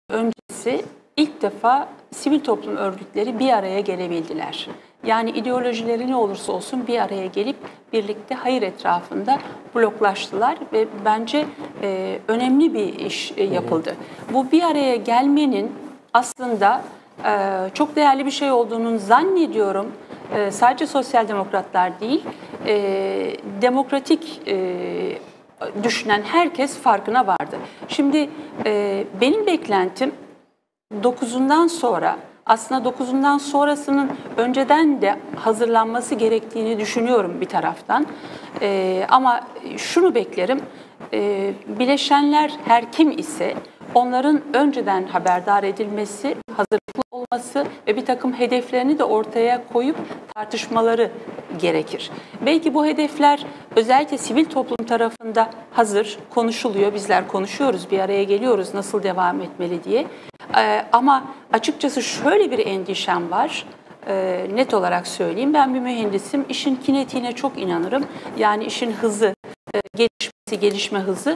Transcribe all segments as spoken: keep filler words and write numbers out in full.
öncesi ilk defa sivil toplum örgütleri bir araya gelebildiler. Yani ideolojileri ne olursa olsun bir araya gelip birlikte hayır etrafında bloklaştılar ve bence e, önemli bir iş e, yapıldı. Bu bir araya gelmenin aslında e, çok değerli bir şey olduğunu zannediyorum. E, sadece sosyal demokratlar değil, e, demokratik e, düşünen herkes farkına vardı. Şimdi e, benim beklentim dokuzundan sonra, aslında dokuzundan sonrasının önceden de hazırlanması gerektiğini düşünüyorum bir taraftan. Ee, ama şunu beklerim, e, bileşenler her kim ise onların önceden haberdar edilmesi, hazırlıklı olması ve bir takım hedeflerini de ortaya koyup tartışmaları gerekir. Belki bu hedefler özellikle sivil toplum tarafında hazır, konuşuluyor, bizler konuşuyoruz, bir araya geliyoruz nasıl devam etmeli diye. Ee, ama açıkçası şöyle bir endişem var, ee, net olarak söyleyeyim. Ben bir mühendisim, işin kinetiğine çok inanırım. Yani işin hızı, e, gelişmesi, gelişme hızı.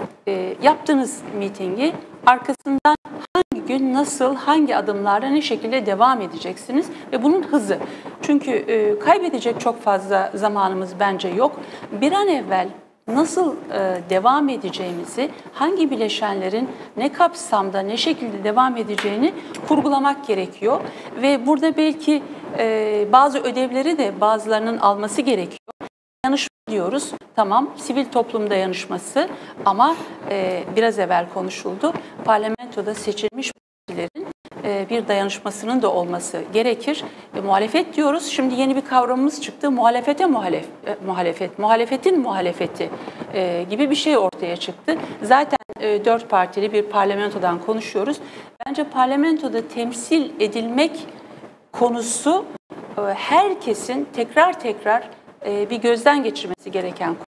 E, yaptığınız mitingi arkasından hangi gün, nasıl, hangi adımlarla, ne şekilde devam edeceksiniz ve bunun hızı. Çünkü e, kaybedecek çok fazla zamanımız bence yok. Bir an evvel nasıl e, devam edeceğimizi, hangi bileşenlerin ne kapsamda, ne şekilde devam edeceğini kurgulamak gerekiyor. Ve burada belki e, bazı ödevleri de bazılarının alması gerekiyor. Dayanışma diyoruz, tamam, sivil toplum dayanışması ama e, biraz evvel konuşuldu, parlamentoda seçilmiş partilerin e, bir dayanışmasının da olması gerekir. E, muhalefet diyoruz, şimdi yeni bir kavramımız çıktı, muhalefete muhalef, e, muhalefet, muhalefetin muhalefeti e, gibi bir şey ortaya çıktı. Zaten e, dört partili bir parlamentodan konuşuyoruz. Bence parlamentoda temsil edilmek konusu e, herkesin tekrar tekrar bir gözden geçirmesi gereken konu.